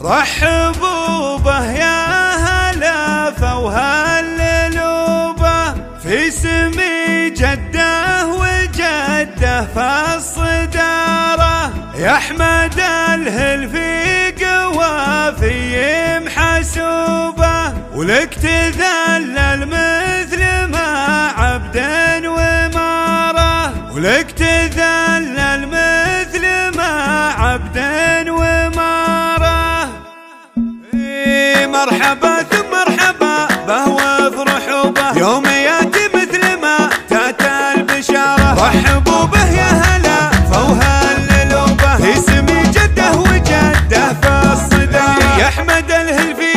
رحبوا به يا هلا فوهللوا به في سمي جده وجده فالصدارة يا احمد الهلفي قوافي محسوبه ولك تذلل مثل ما عبد وماره ولك تذلل مثل ما عبد وماره مرحبا ثم مرحبا به وافرحوا به يوم ياتي مثل ما تاتى البشاره رحبوا به يا هلا فوهللوا به في سمي جده وجده فالصدارة يا احمد الهلفي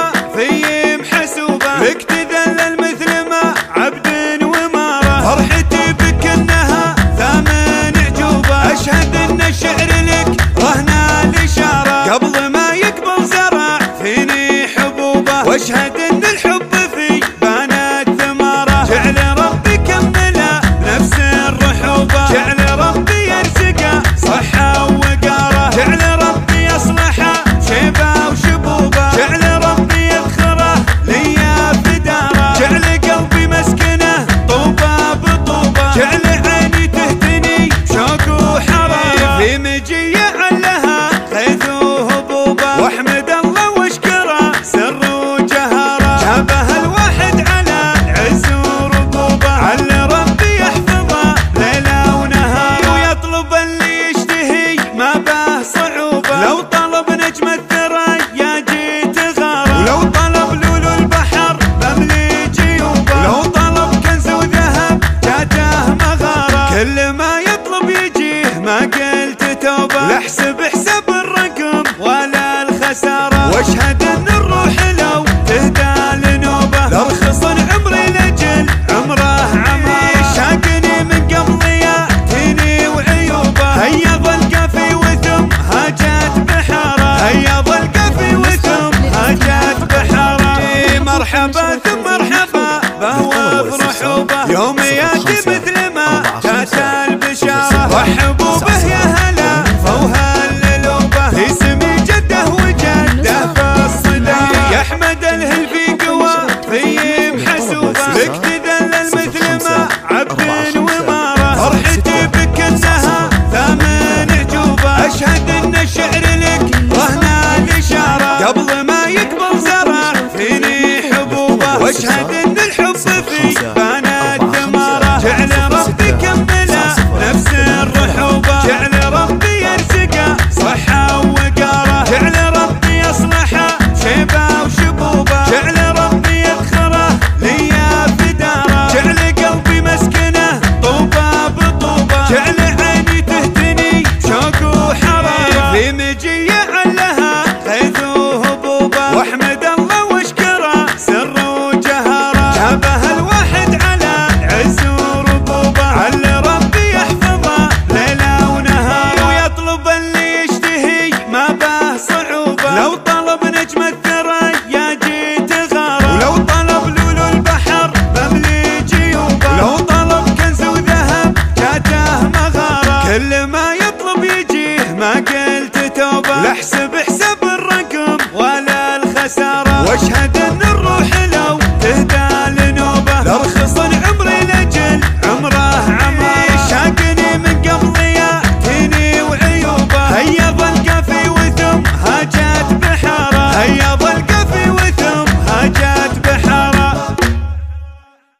قوافي محسوبه لك تذلل مثل ما عبد وماره فرحتي بك انها ثامن عجوبه اشهد ان الشعر لك رهن الاشاره قبل ما يقبل زرع فيني حبوبه واشهد ان الحب في بانت ثماره جعل ربي كمله نفس الرحوبه جعل ربي يرزقه صحه وقاره جعل ربي يصلحه شيبه وشبوبه جعل ربي يذخره ليا في داره جعل قلبي مسكنه طوبه بطوبه جعل عيني تهتني شوق وحراره في مجي علها خيث وهبوبه واحمد الله واشكره سر وجهاره جابها الواحد على عز وربوبه على ربي يحفظه ليله ونهار ويطلب اللي يشتهي ما به صعوبه لو طلب نجم الثريا جيت غاره ولو طلب لولو البحر بملي جيوبه لو طلب كنز وذهب جاته مغاره كل ما يطلب يجيه ما قلت توبه لا احسب حساب الرقم ولا الخساره واشهد ان الروح لو تهدى لنوبه لارخص عمري لجل عمره عماره شاقني من قبل ياتيني وعيوبه هيا ظل قافي وثم هاجت بحاره هيا ظل قافي وثم هاجت بحاره مرحبا ثم مرحبا به وافرحوا به يوم ياتي مثل ما تاتى البشاره رحبوا به يا هلا فوهللوا به في سمي جده وجده فالصدارة يا احمد الهلفي قوافي محسوبه لك تذلل مثل ما عبد وماره فرحتي بك انها ثامن عجوبه اشهد ان الشعر لك رهن الاشاره قبل ما يقبل زرع فيني حبوبه واشهد ان الحب في بانت ثماره جعل ربي كمله نفس الرحوبه جعل ربي يرزقه صحه وقاره جعل ربي يصلحه شيبه وشبوبه جعل ربي يذخره ليا في داره جعل قلبي مسكنه طوبه بطوبه جعل عيني تهتني شوق وحراره في مجي علها خيث وهبوبه واحمد الله واشكره سر وجهاره جابها الواحد على عز وربوبه على ربي يحفظه ليله ونهار ويطلب اللي يشتهي ما به صعوبه لو طلب نجم الثريا جيت غاره ولو طلب لولو البحر بملي جيوبه لو طلب كنز وذهب جاته مغاره كل ما يطلب يجيه ما قلت توبه لا احسب حساب الرقم ولا الخساره واشهد ان الروح لو تهدى لنوبه لارخص عمري لجل عمره عماره شاقني من قبل ياتيني وعيوبه هيا ظل قافي وثم هاجت بحاره هيا